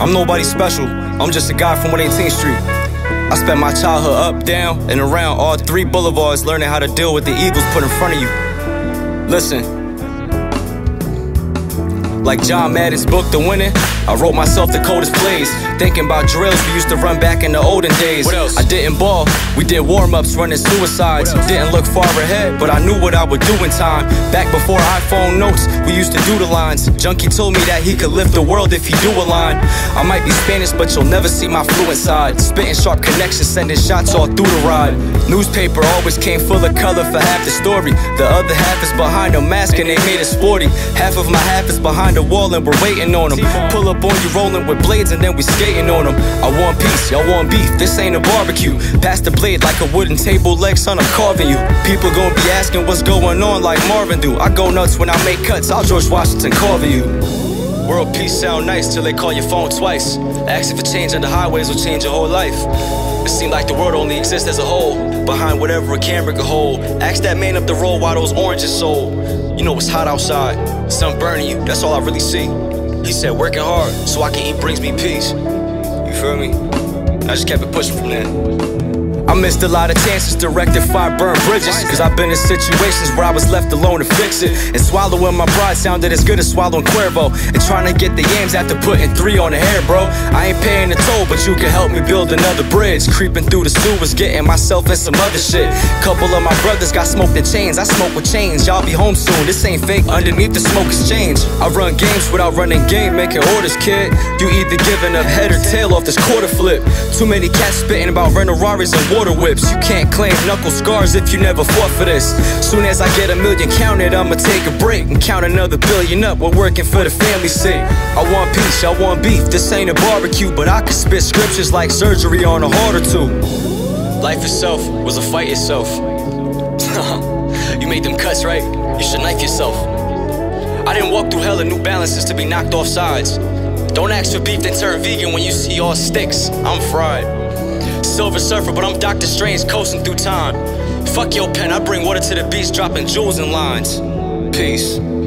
I'm nobody special, I'm just a guy from 118th Street. I spent my childhood up, down, and around all 3 boulevards learning how to deal with the evils put in front of you. Listen. Like John Madden's book, The Winning, I wrote myself the coldest plays, thinking about drills we used to run back in the olden days. What else? I didn't ball, we did warm-ups running suicides. Didn't look far ahead, but I knew what I would do in time. Back before iPhone notes, we used to do the lines. Junkie told me that he could lift the world if he do a line. I might be Spanish, but you'll never see my fluent side. Spitting sharp connections, sending shots all through the ride. Newspaper always came full of color for half the story. The other half is behind a mask and they made it sporty. Half of my half is behind the wall and we're waiting on them. Pull up on you rolling with blades and then we skating on them. I want peace, y'all want beef, this ain't a barbecue. Pass the blade like a wooden table leg, son, I'm carving you. People gon' be asking what's going on like Marvin do. I go nuts when I make cuts, I'll George Washington carving you. World peace sound nice till they call your phone twice. Asking for change on the highways will change your whole life. It seems like the world only exists as a whole, behind whatever a camera could hold. Ask that man up the road why those oranges sold. You know it's hot outside, sun burning you, that's all I really see. He said working hard so I can eat brings me peace. You feel me? I just kept it pushing from there. I missed a lot of chances to rectify burned bridges, cause I've been in situations where I was left alone to fix it. And swallowing my pride sounded as good as swallowing Cuervo. And trying to get the yams after putting 3 on the hair, bro. I ain't paying the toll, but you can help me build another bridge. Creeping through the sewers, getting myself in some other shit. Couple of my brothers got smoked in chains, I smoke with chains. Y'all be home soon, this ain't fake, underneath the smoke is change. I run games without running game, making orders, kid. You either giving up head or tail off this quarter flip. Too many cats spitting about rental Raris and water whips. You can't claim knuckle scars if you never fought for this. Soon as I get 1 million counted, I'ma take a break and count another billion up while working for the family's sake. I want peace, y'all want beef, this ain't a barbecue, but I can spit scriptures like surgery on a heart or 2. Life itself was a fight itself. You made them cuts, right? You should knife yourself. I didn't walk through hell in New Balances to be knocked off sides. Don't ask for beef, then turn vegan when you see all sticks. I'm fried. Silver Surfer, but I'm Dr. Strange coasting through time. Fuck your pen, I bring water to the beach, dropping jewels and lines. Peace.